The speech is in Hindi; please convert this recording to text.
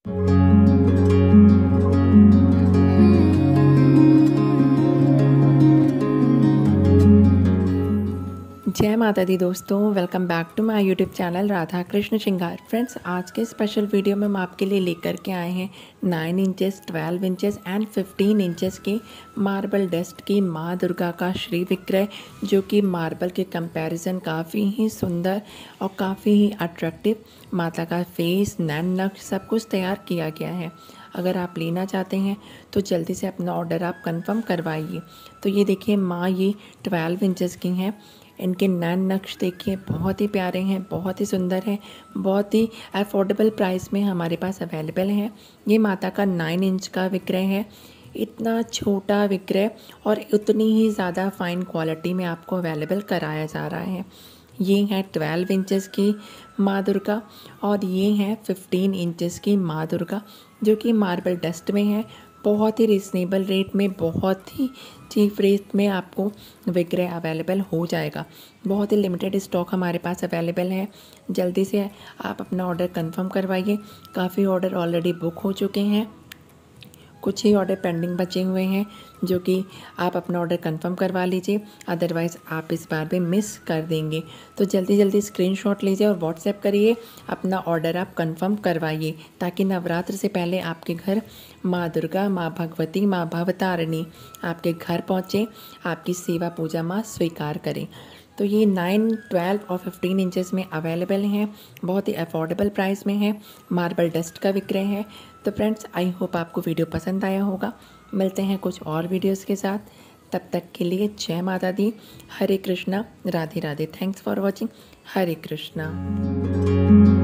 जय माता दी दोस्तों, welcome back to my YouTube channel Radha Krishna श्रृंगार। फ्रेंड्स, आज के स्पेशल वीडियो में हम आपके लिए लेकर के आए हैं 9 इंचेस, 12 इंचेस एंड 15 इंचेस की मार्बल डस्ट की माँ दुर्गा का श्री विग्रह, जो कि मार्बल के कंपैरिजन काफ़ी ही सुंदर और काफ़ी ही अट्रैक्टिव माता का फेस, नैन नक्श सब कुछ तैयार किया गया है। अगर आप लेना चाहते हैं तो जल्दी से अपना ऑर्डर आप कंफर्म करवाइए। तो ये देखिए माँ, ये 12 इंचेस की हैं। इनके नैन नक्श देखिए बहुत ही प्यारे हैं, बहुत ही सुंदर हैं, बहुत ही अफोर्डेबल प्राइस में हमारे पास अवेलेबल हैं। ये माता का 9 इंच का विग्रह है। इतना छोटा विग्रह और उतनी ही ज़्यादा फाइन क्वालिटी में आपको अवेलेबल कराया जा रहा है। ये हैं 12 इंचेस की माँ दुर्गा और ये हैं 15 इंचेस की माँ दुर्गा, जो कि मार्बल डस्ट में है। बहुत ही रिजनेबल रेट में, बहुत ही चीप रेट में आपको विग्रह अवेलेबल हो जाएगा। बहुत ही लिमिटेड स्टॉक हमारे पास अवेलेबल है। जल्दी से आप अपना ऑर्डर कंफर्म करवाइए। काफ़ी ऑर्डर ऑलरेडी बुक हो चुके हैं, कुछ ही ऑर्डर पेंडिंग बचे हुए हैं, जो कि आप अपना ऑर्डर कंफर्म करवा लीजिए, अदरवाइज़ आप इस बार भी मिस कर देंगे। तो जल्दी जल्दी स्क्रीनशॉट लीजिए और व्हाट्सएप करिए, अपना ऑर्डर आप कंफर्म करवाइए, ताकि नवरात्र से पहले आपके घर माँ दुर्गा, माँ भगवती, माँ भवतारिणी आपके घर पहुँचे, आपकी सेवा पूजा माँ स्वीकार करें। तो ये 9, 12 और 15 इंचेस में अवेलेबल हैं। बहुत ही अफोर्डेबल प्राइस में है। मार्बल डस्ट का विक्रय है। तो फ्रेंड्स, आई होप आपको वीडियो पसंद आया होगा। मिलते हैं कुछ और वीडियोस के साथ। तब तक के लिए जय माता दी, Hare Krishna, Radhe Radhe. Thanks for watching. Hare Krishna.